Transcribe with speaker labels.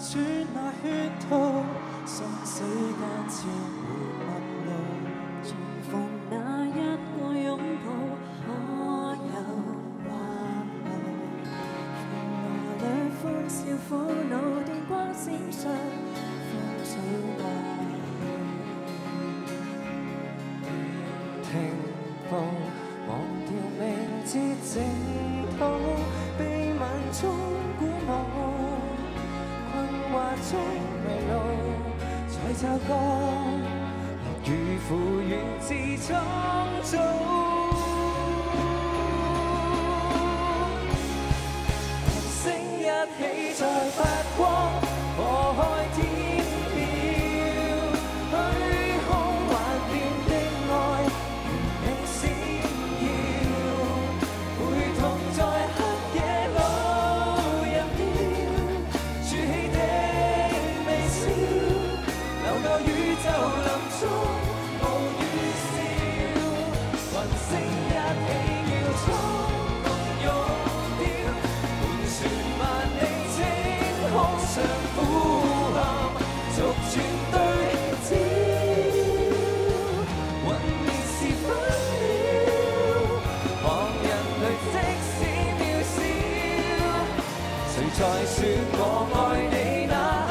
Speaker 1: 穿那圈套，生死間朝回陌路。
Speaker 2: 重逢那一個擁抱，可有或無？原來裏歡笑苦惱，電光閃爍，風水壞。
Speaker 1: 停步，忘掉明知正途，秘密中鼓舞，困惑中迷路，才察覺樂與苦源自創造。行星一起在發光，破開天邊，虛空幻變的愛，原命閃耀，陪同在黑夜路人飄，儲起的微笑，留個宇宙林中無預兆，雲星一起叫衝共湧跳，盤旋萬里青空上呼喊，逐轉對焦，幻滅是分秒，旁人類即使渺小，誰在說我愛你那？